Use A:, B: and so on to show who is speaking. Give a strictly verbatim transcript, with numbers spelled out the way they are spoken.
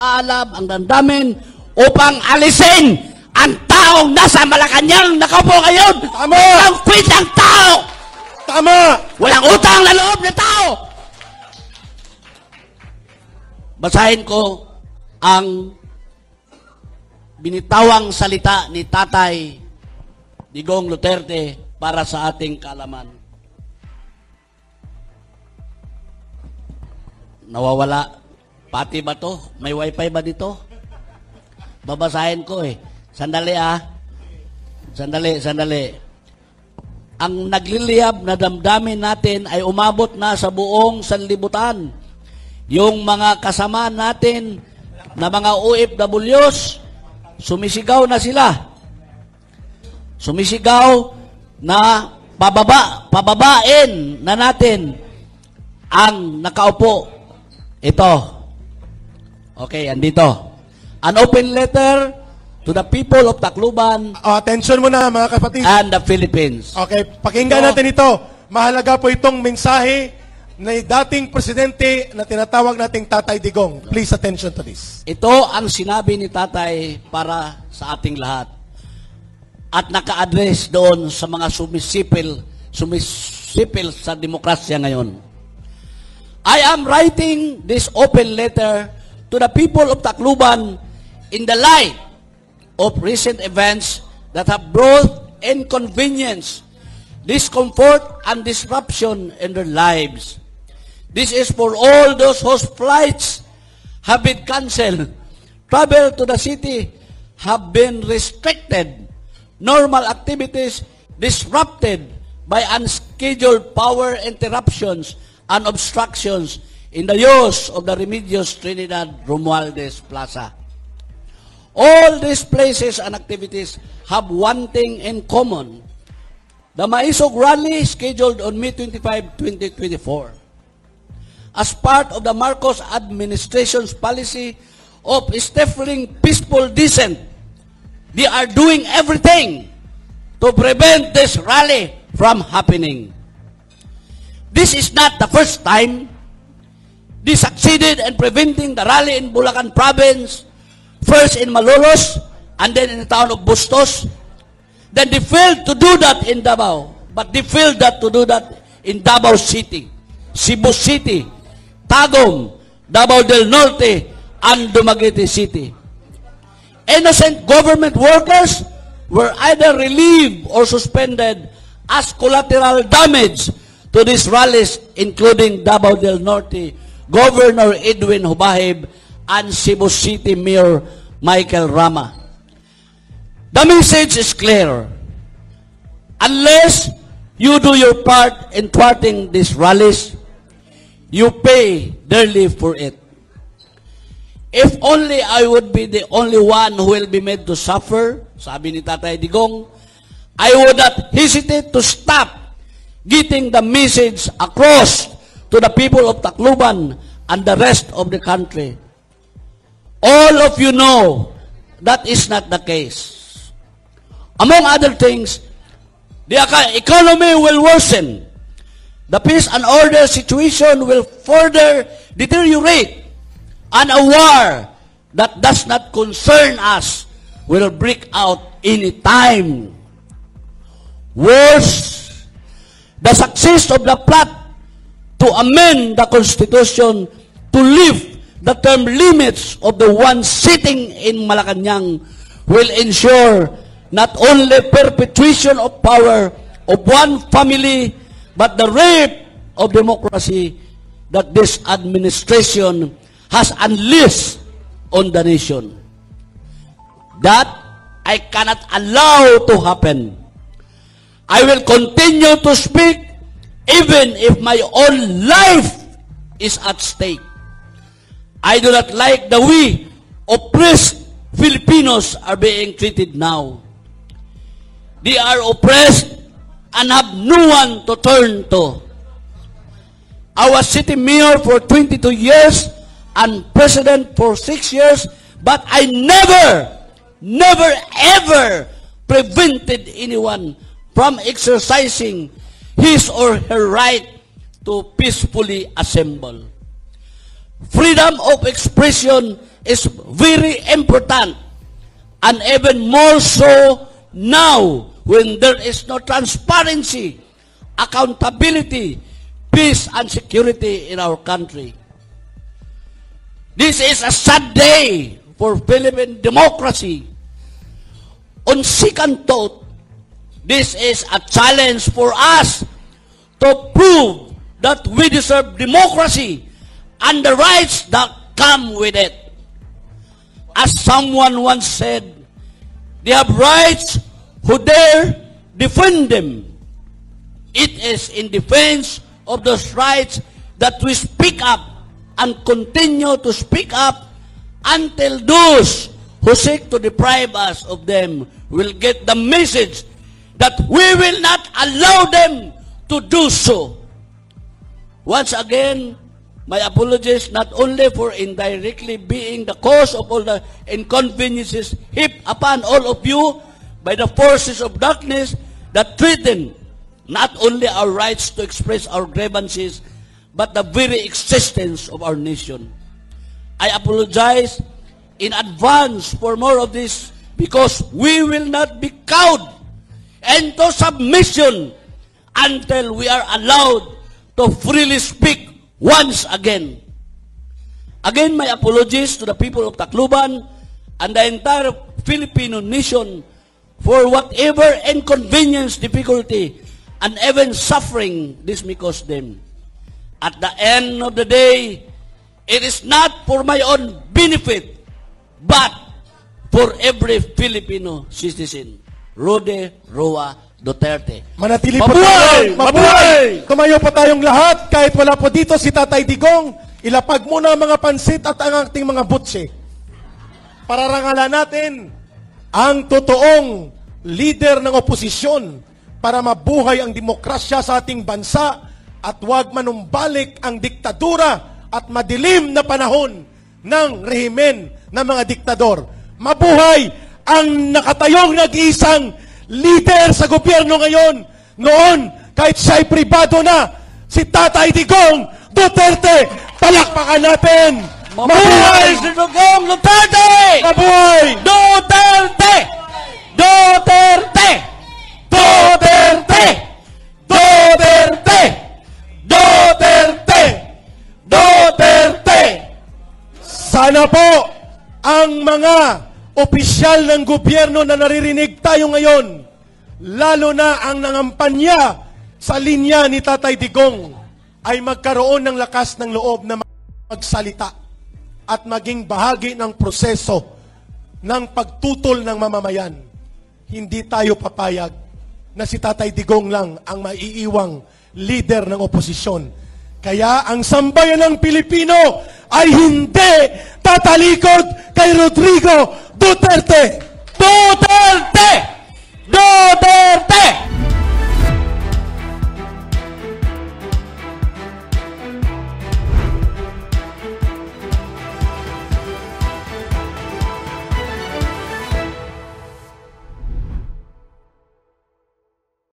A: alam ang damdamin upang alisin ang taong nasa Malacanang nakaupo ngayon.
B: Tama!
A: Walang quit ang tao!
B: Tama!
A: Walang utang na loob ng tao! Basahin ko ang binitawang salita ni Tatay Digong Duterte para sa ating kaalaman. Nawawala. Pati ba to? May wifi ba dito? Babasahin ko eh. Sandali ah. Sandali, sandali. Ang nagliliyab na damdamin natin ay umabot na sa buong sanlibutan. Yung mga kasama natin na mga O F Ws, sumisigaw na sila. Sumisigaw na pababa, pababain na natin ang nakaupo. Ito. Okay, andito. An open letter to the people of Tacloban
B: Oh, attention muna mga kapatid.
A: and the Philippines.
B: Okay, pakinggan
A: So,
B: natin ito. Mahalaga po itong mensahe na dating presidente na tinatawag nating Tatay Digong. Please attention to this.
A: Ito ang sinabi ni Tatay para sa ating lahat. At naka-address doon sa mga sumisipil, sumisipil sa demokrasya ngayon. I am writing this open letter to the people of Tacloban in the light of recent events that have brought inconvenience, discomfort, and disruption in their lives. This is for all those whose flights have been canceled, travel to the city have been restricted, normal activities disrupted by unscheduled power interruptions and obstructions in the use of the Remedios Trinidad Romualdez Plaza. All these places and activities have one thing in common. The Maisog Rally scheduled on May twenty-fifth, twenty twenty-four. As part of the Marcos administration's policy of stifling peaceful dissent, they are doing everything to prevent this rally from happening. This is not the first time they succeeded in preventing the rally in Bulacan province, first in Malolos, and then in the town of Bustos. Then they failed to do that in Davao, but they failed that to do that in Davao City, Cebu City, Tagum, Davao del Norte, and Dumaguete City. Innocent government workers were either relieved or suspended as collateral damage to these rallies, including Davao del Norte, Governor Edwin Hubahib, and Cebu City Mayor Michael Rama. The message is clear. Unless you do your part in thwarting these rallies, you pay dearly for it. If only I would be the only one who will be made to suffer, sabi ni Tatay Digong, I would not hesitate to stop getting the message across to the people of Tacloban and the rest of the country. All of you know that is not the case. Among other things, the economy will worsen. The peace and order situation will further deteriorate, and a war that does not concern us will break out any time. Worse, the success of the plot to amend the Constitution to lift the term limits of the one sitting in Malacanang will ensure not only perpetuation of power of one family, but the rape of democracy that this administration has unleashed on the nation. That I cannot allow to happen. I will continue to speak even if my own life is at stake. I do not like the way oppressed Filipinos are being treated now. They are oppressed and have no one to turn to. I was city mayor for twenty-two years and president for six years, but I never, never, ever prevented anyone from exercising his or her right to peacefully assemble. Freedom of expression is very important, and even more so now when there is no transparency, accountability, peace, and security in our country. This is a sad day for Philippine democracy. On second thought, this is a challenge for us to prove that we deserve democracy and the rights that come with it. As someone once said, they have rights who dare defend them. It is in defense of those rights that we speak up and continue to speak up until those who seek to deprive us of them will get the message that we will not allow them to do so. Once again, my apologies not only for indirectly being the cause of all the inconveniences heaped upon all of you by the forces of darkness that threaten not only our rights to express our grievances, but the very existence of our nation. I apologize in advance for more of this because we will not be cowed into submission until we are allowed to freely speak once again. Again, my apologies to the people of Tacloban and the entire Filipino nation for whatever inconvenience, difficulty, and even suffering this may cause them. At the end of the day, it is not for my own benefit, but for every Filipino citizen. Rode Roa Duterte.
B: Manatili po
A: Mabuhay!
B: tayo.
A: Mabuhay!
B: Tumayo po tayong lahat. Kahit wala po dito si Tatay Digong, ilapag muna ang mga pansit at ang ating mga butse. Pararangalan natin ang totoong leader ng oposisyon para mabuhay ang demokrasya sa ating bansa at huwag manumbalik ang diktadura at madilim na panahon ng rehimen ng mga diktador. Mabuhay ang nakatayong nag-iisang leader sa gobyerno ngayon. Noon, kahit siya'y pribado na, si Tatay Digong Duterte. Palakpakan natin!
A: Mabuhay si Digong Duterte!
B: Mabuhay!
A: Duterte! Duterte! Duterte! Duterte! Duterte! Duterte!
B: Sana po ang mga opisyal ng gobyerno na naririnig tayo ngayon, lalo na ang nangampanya sa linya ni Tatay Digong, ay magkaroon ng lakas ng loob na magsalita at maging bahagi ng proseso ng pagtutol ng mamamayan. Hindi tayo papayag na si Tatay Digong lang ang maiiwang leader ng oposisyon. Kaya ang sambayan ng Pilipino ay hindi tatalikod kay Rodrigo Duterte.